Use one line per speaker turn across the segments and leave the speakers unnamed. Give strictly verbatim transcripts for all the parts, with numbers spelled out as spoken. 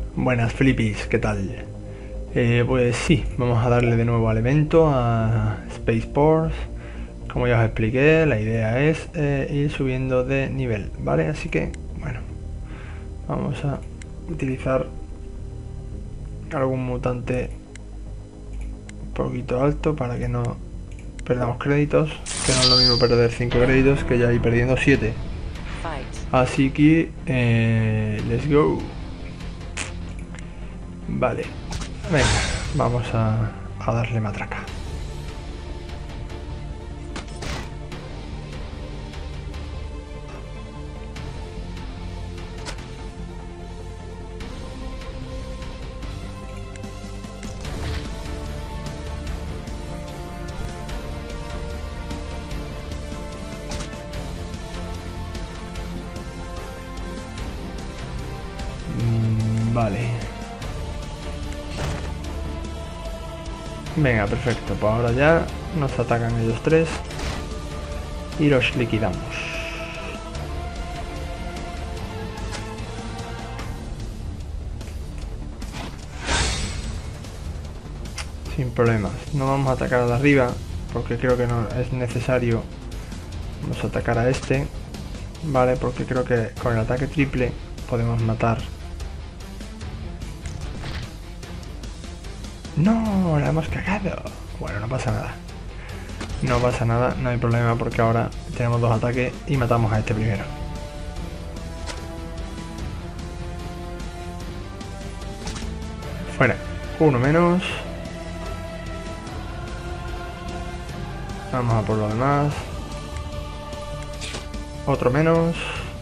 Buenas flippies, ¿qué tal? Eh, pues sí, vamos a darle de nuevo al evento, a Spaceport. Como ya os expliqué, la idea es eh, ir subiendo de nivel, ¿vale? Así que, bueno, vamos a utilizar algún mutante un poquito alto para que no perdamos créditos, que no es lo mismo perder cinco créditos que ya ir perdiendo siete. Así que, eh, let's go. Vale, venga, vamos a, a darle matraca. Mm, vale. Venga, perfecto. Pues ahora ya nos atacan ellos tres y los liquidamos. Sin problemas. No vamos a atacar a la arriba porque creo que no es necesario. Vamos a atacar a este. Vale, porque creo que con el ataque triple podemos matar. No, la hemos cagado. Bueno, no pasa nada. No pasa nada, no hay problema porque ahora tenemos dos ataques y matamos a este primero. Fuera. Uno menos. Vamos a por lo demás. Otro menos.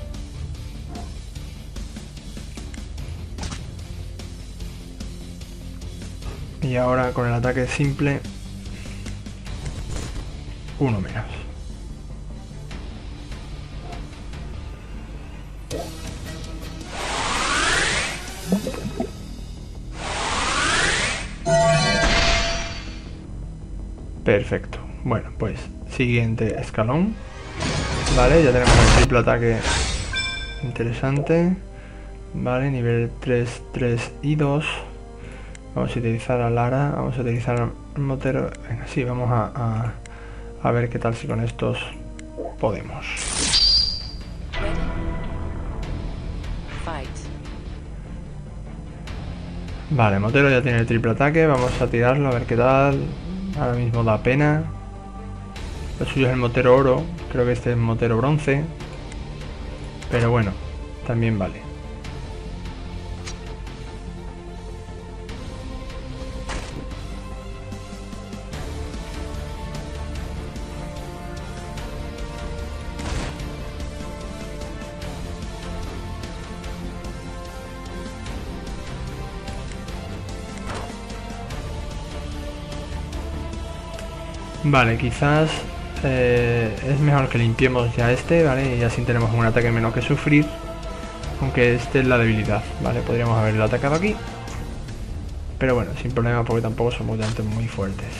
Y ahora con el ataque simple, uno menos. Perfecto. Bueno, pues siguiente escalón. Vale, ya tenemos el triple ataque interesante. Vale, nivel tres, tres y dos. Vamos a utilizar a Lara, vamos a utilizar el motero. Venga, sí, vamos a, a, a ver qué tal si con estos podemos. Vale, motero ya tiene el triple ataque, vamos a tirarlo a ver qué tal. Ahora mismo da pena. Lo suyo es el motero oro, creo que este es motero bronce. Pero bueno, también vale. Vale, quizás eh, es mejor que limpiemos ya este, ¿vale? Y así tenemos un ataque menos que sufrir. Aunque este es la debilidad, ¿vale? Podríamos haberlo atacado aquí. Pero bueno, sin problema porque tampoco son mutantes muy fuertes.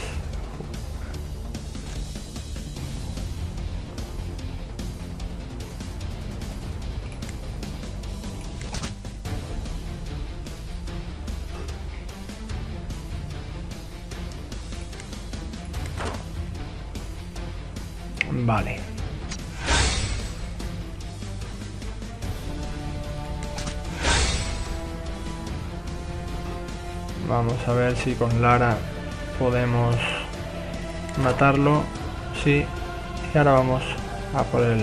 Vale. Vamos a ver si con Lara podemos matarlo. Sí. Y ahora vamos a por él.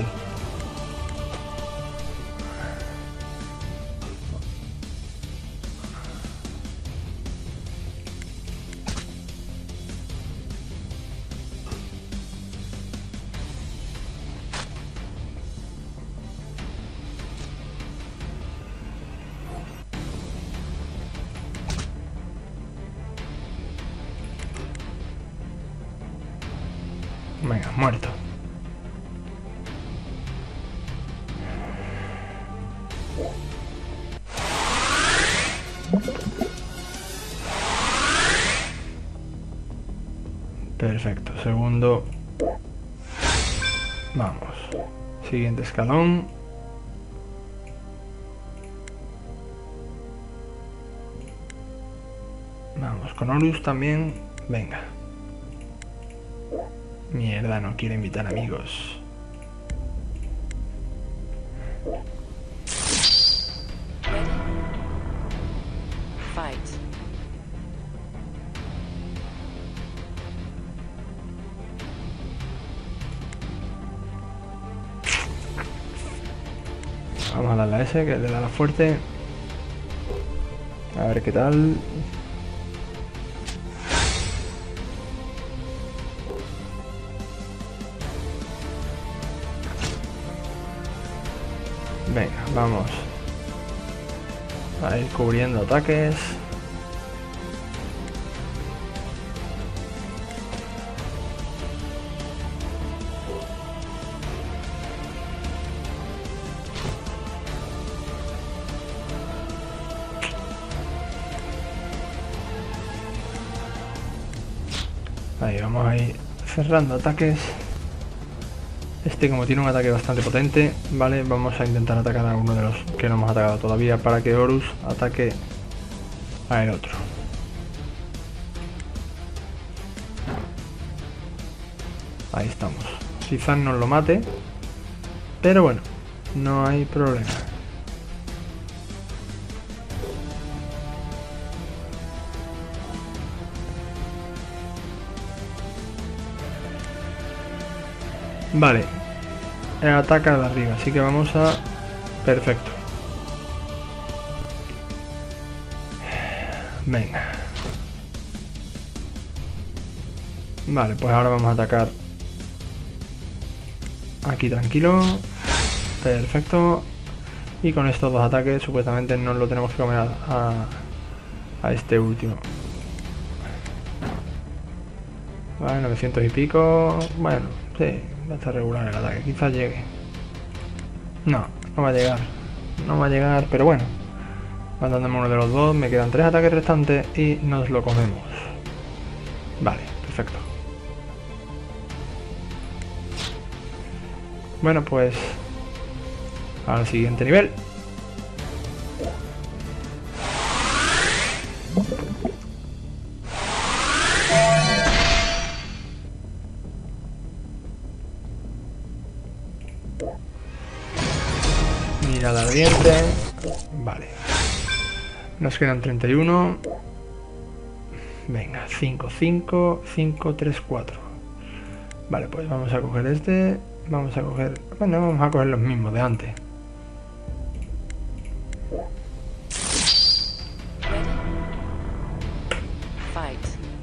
Venga, muerto. Perfecto, segundo. Vamos. Siguiente escalón. Vamos con Horus también. Venga. Mierda, no quiere invitar amigos.
Fight.
Vamos a darle a ese, que le da la fuerte. A ver qué tal. Venga, vamos a ir cubriendo ataques. Ahí vamos a ir cerrando ataques. Este, como tiene un ataque bastante potente, vale, vamos a intentar atacar a uno de los que no hemos atacado todavía para que Horus ataque a el otro. Ahí estamos. Quizás nos lo mate, pero bueno, no hay problema. Vale, ataca de arriba, así que vamos a... Perfecto. Venga. Vale, pues ahora vamos a atacar aquí tranquilo. Perfecto. Y con estos dos ataques supuestamente no lo tenemos que comer a, a, a este último. Vale, novecientos y pico. Bueno, sí, va a estar regular el ataque. Quizás llegue. No, no va a llegar. No va a llegar, pero bueno. Matándome uno de los dos. Me quedan tres ataques restantes y nos lo comemos. Vale, perfecto. Bueno, pues al siguiente nivel. Mirada ardiente. Vale. Nos quedan treinta y uno. Venga, cinco, cinco, cinco, tres, cuatro. Vale, pues vamos a coger este. Vamos a coger... Bueno, vamos a coger los mismos de antes.
Fight.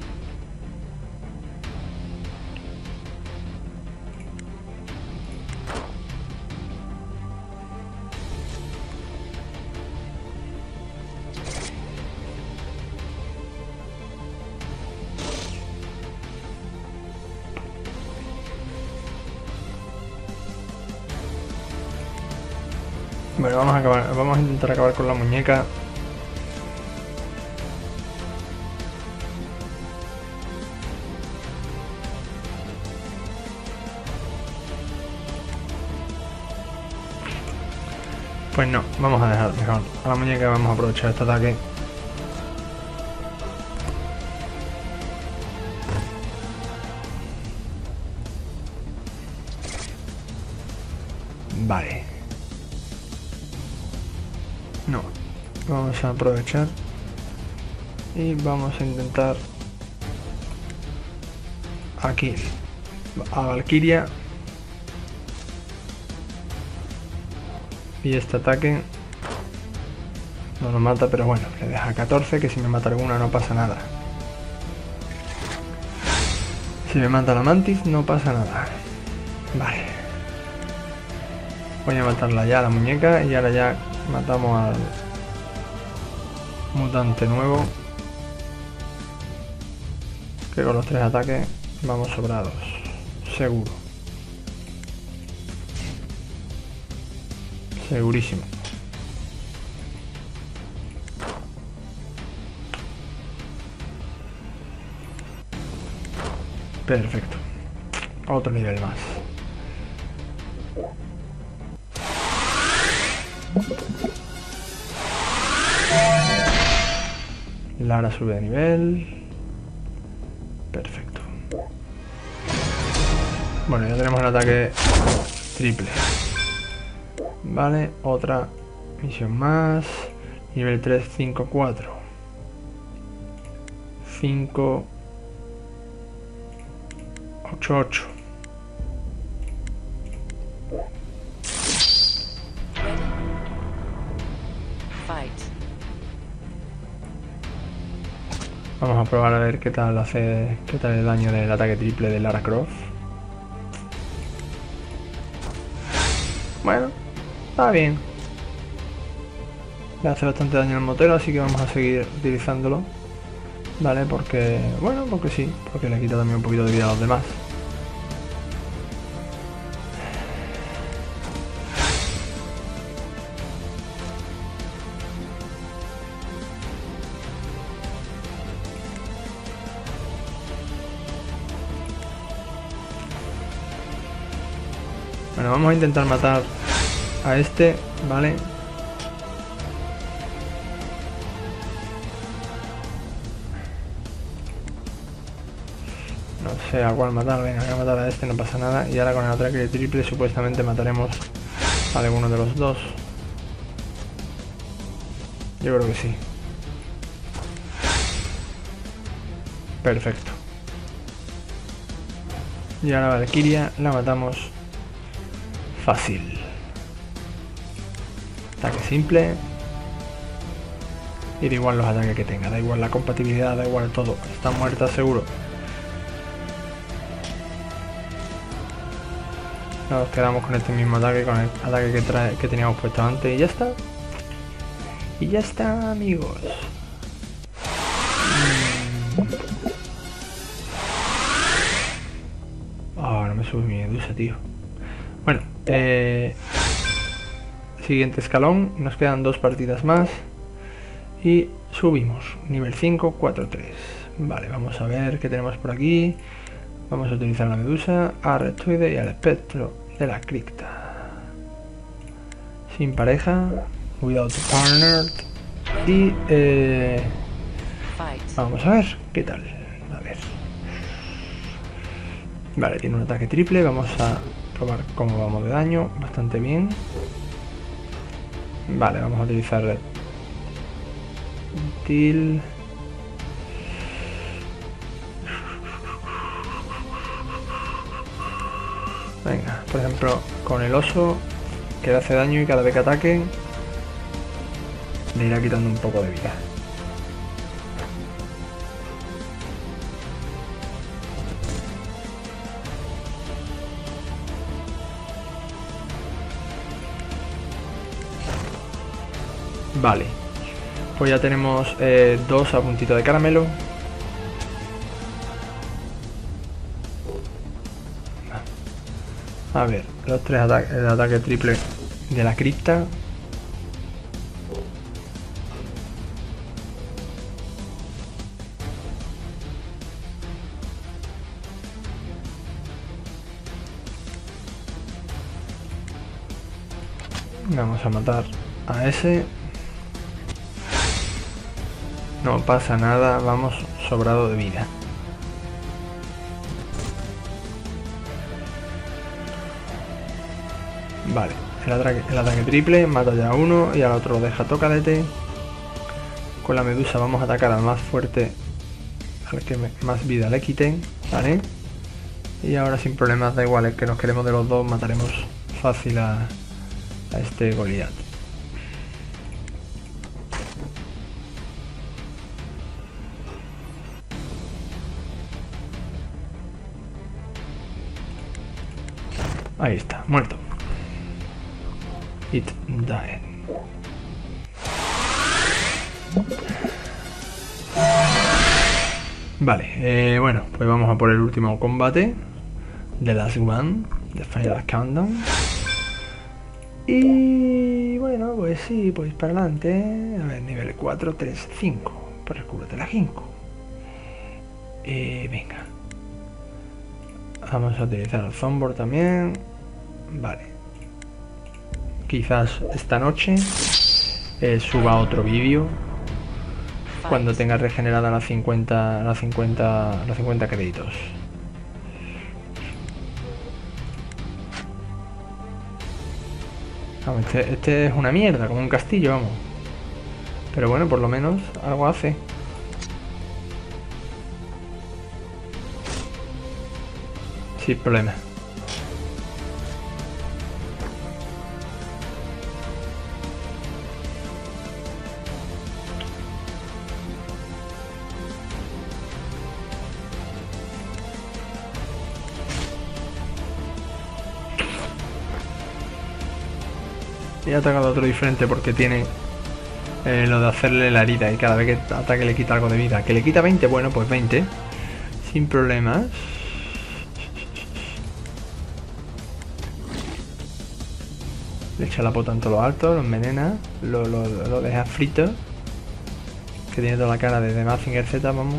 Bueno, vamos a acabar, vamos a intentar acabar con la muñeca. Pues no, vamos a dejar mejor a la muñeca, vamos a aprovechar este ataque. Vale. No, vamos a aprovechar y vamos a intentar aquí a Valkyria. Y este ataque no nos mata, pero bueno, le deja catorce, que si me mata alguna no pasa nada. Si me mata la mantis no pasa nada. Vale. Voy a matarla ya, la muñeca, y ahora ya matamos al mutante nuevo. Que con los tres ataques vamos sobrados. Seguro. Segurísimo. Perfecto. Otro nivel más. Lara sube de nivel. Perfecto. Bueno, ya tenemos un ataque triple. Vale, otra misión más. Nivel tres, cinco, cuatro. cinco, ocho, ocho. Vamos a probar a ver qué tal hace, qué tal el daño del ataque triple de Lara Croft. Bueno, está bien. Le hace bastante daño al motero, así que vamos a seguir utilizándolo. Vale, porque... bueno, porque sí, porque le quita también un poquito de vida a los demás. Bueno, vamos a intentar matar a este, ¿vale? No sé a cuál matar, venga, voy a matar a este, no pasa nada. Y ahora con el ataque triple supuestamente mataremos a alguno de los dos. Yo creo que sí. Perfecto. Y ahora Valkyria la matamos fácil. Ataque simple. Y da igual los ataques que tenga, da igual la compatibilidad, da igual todo. Está muerta seguro. Nos quedamos con este mismo ataque, con el ataque que, trae, que teníamos puesto antes y ya está. Y ya está, amigos. Ah, oh, no me sube mi medusa, tío. Bueno, eh, siguiente escalón. Nos quedan dos partidas más. Y subimos. Nivel cinco, cuatro, tres. Vale, vamos a ver qué tenemos por aquí. Vamos a utilizar la medusa, a Reptoide y al espectro de la cripta. Sin pareja, without partner. Y eh, vamos a ver qué tal. A ver. Vale, tiene un ataque triple. Vamos a probar cómo vamos de daño. Bastante bien. Vale, vamos a utilizar Reptil. Venga, por ejemplo, con el oso, que le hace daño y cada vez que ataque le irá quitando un poco de vida. Vale, pues ya tenemos eh, dos a puntito de caramelo. A ver, los tres ataques, el ataque triple de la cripta. Vamos a matar a ese. No pasa nada, vamos sobrado de vida. Vale, el ataque, el ataque triple, mata ya a uno y al otro lo deja tocadete. Con la medusa vamos a atacar al más fuerte, al que me, más vida le quiten, ¿vale? Y ahora sin problemas, da igual, el que nos queremos de los dos, mataremos fácil a, a este Goliath. Ahí está, muerto. It died. Vale, eh, bueno, pues vamos a por el último combate. The Last One, The Final Countdown. Y bueno, pues sí, pues para adelante. A ver, nivel cuatro, tres, cinco. Por el culo de la cinco. Eh, venga. Vamos a utilizar el Zombor también. Vale. Quizás esta noche eh, suba otro vídeo cuando tenga regenerada las cincuenta, las cincuenta, los cincuenta créditos. Vamos, este, este es una mierda, como un castillo, vamos. Pero bueno, por lo menos algo hace. Sin problema. Y ha atacado a otro diferente porque tiene eh, lo de hacerle la herida y cada vez que ataque le quita algo de vida. Que le quita veinte, bueno, pues veinte. Sin problemas. Le echa la pota en todo lo alto, lo envenena, lo, lo, lo deja frito. Que tiene toda la cara de Mazinger Z, vamos.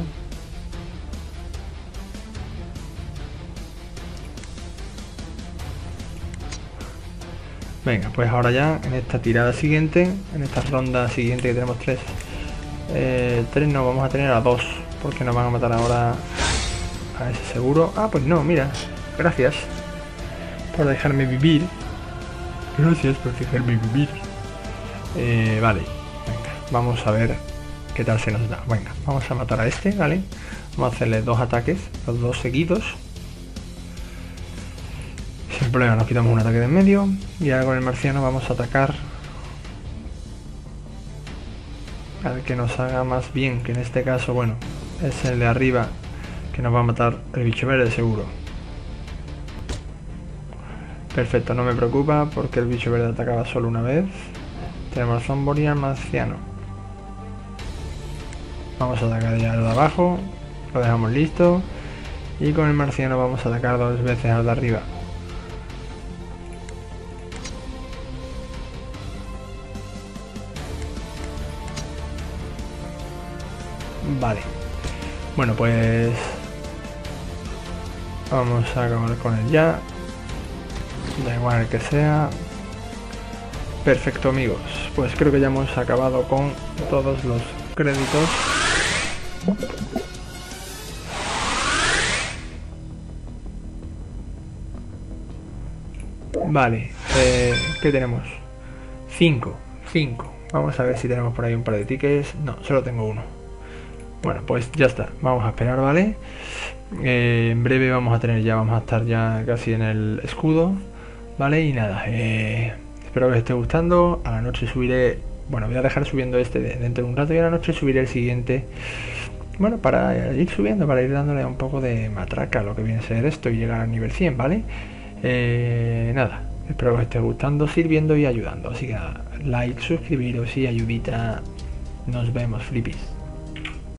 Venga, pues ahora ya en esta tirada siguiente, en esta ronda siguiente que tenemos tres, eh, tres no, vamos a tener a dos, porque nos van a matar ahora a ese seguro. Ah, pues no, mira, gracias por dejarme vivir. Gracias por dejarme vivir. Eh, vale, venga, vamos a ver qué tal se nos da. Venga, vamos a matar a este, ¿vale? Vamos a hacerle dos ataques, los dos seguidos. Sin problema, nos quitamos un ataque de en medio. Y ahora con el marciano vamos a atacar al que nos haga más bien, que en este caso, bueno, es el de arriba, que nos va a matar el bicho verde seguro. Perfecto, no me preocupa porque el bicho verde atacaba solo una vez. Tenemos al zombie y al marciano. Vamos a atacar ya al de abajo, lo dejamos listo. Y con el marciano vamos a atacar dos veces al de arriba. Vale, bueno, pues vamos a acabar con él ya. Da igual el que sea. Perfecto, amigos, pues creo que ya hemos acabado con todos los créditos. Vale, eh, ¿qué tenemos? cinco, cinco. Vamos a ver si tenemos por ahí un par de tickets. No, solo tengo uno. Bueno, pues ya está, vamos a esperar, ¿vale? Eh, en breve vamos a tener ya, vamos a estar ya casi en el escudo, ¿vale? Y nada, eh, espero que os esté gustando. A la noche subiré, bueno, voy a dejar subiendo este de, dentro de un rato y a la noche subiré el siguiente. Bueno, para ir subiendo, para ir dándole un poco de matraca a lo que viene a ser esto y llegar al nivel cien, ¿vale? Eh, nada, espero que os esté gustando, sirviendo y ayudando. Así que nada, like, suscribiros y ayudita. Nos vemos, flipis.